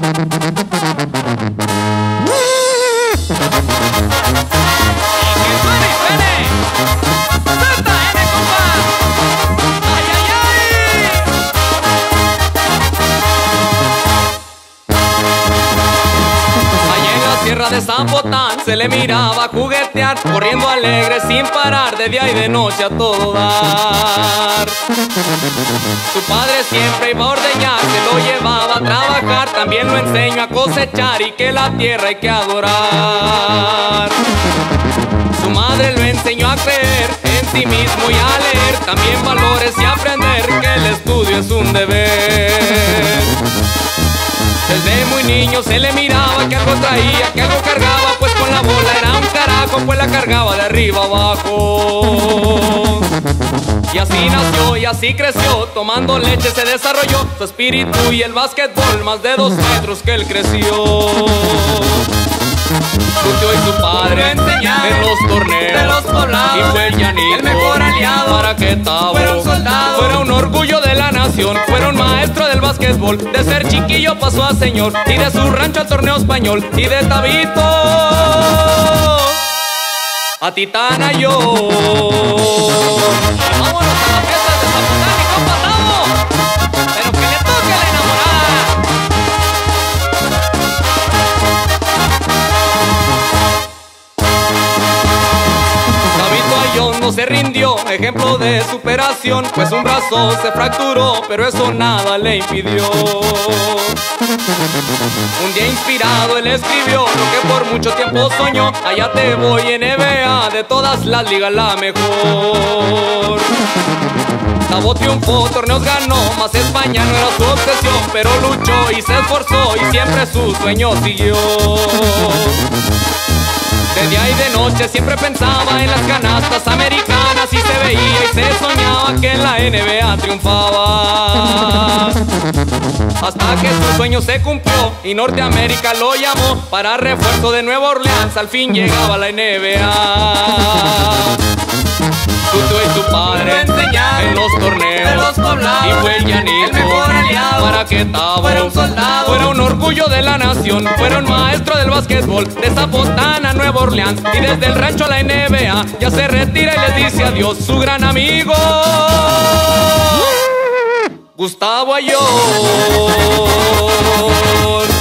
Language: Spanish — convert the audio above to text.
Tierra de Zapotlán se le miraba juguetear, corriendo alegre sin parar, de día y de noche a todo dar. Su padre siempre iba a ordeñar, se lo llevaba a trabajar, también lo enseñó a cosechar y que la tierra hay que adorar. Su madre lo enseñó a creer en sí mismo y a leer también valores y aprender que el estudio es un deber. Desde muy niño se le miraba que algo traía, que algo cargaba, pues con la bola era un carajo, pues la cargaba de arriba abajo. Y así nació y así creció, tomando leche se desarrolló su espíritu y el básquetbol, más de 2 metros que él creció. Su tío y su padre enseñaron en los torneos de los poblados, y fue el llanito, el mejor aliado para que Tavo fuera un soldado, fuera un orgullo de la nación, fuera un maestro del básquetbol. De ser chiquillo pasó a señor, y de su rancho al torneo español, y de Tabito a Titana yo. Vámonos a la fiesta de Zapotlán, mi compa Tavo, pero que le toque a la enamorada. No se rindió, ejemplo de superación, pues un brazo se fracturó, pero eso nada le impidió. Un día inspirado él escribió lo que por mucho tiempo soñó: allá te voy, NBA, de todas las ligas la mejor. Tavo triunfó, torneos ganó, más España no era su obsesión, pero luchó y se esforzó y siempre su sueño siguió. De día y de noche siempre pensaba en las canastas americanas, y se veía y se soñaba que en la NBA triunfaba. Hasta que su sueño se cumplió y Norteamérica lo llamó para refuerzo de Nueva Orleans, al fin llegaba a la NBA. Su tío y su padre enseñaron en los torneos de los poblados, y fue el llanito, el mejor aliado para que Tavo fuera un soldado, fuera un orgullo de la nación, fuera un maestro del básquetbol. De Zapotlán a Nueva Orleans y desde el rancho a la NBA, ya se retira y les dice adiós su gran amigo Gustavo Ayón.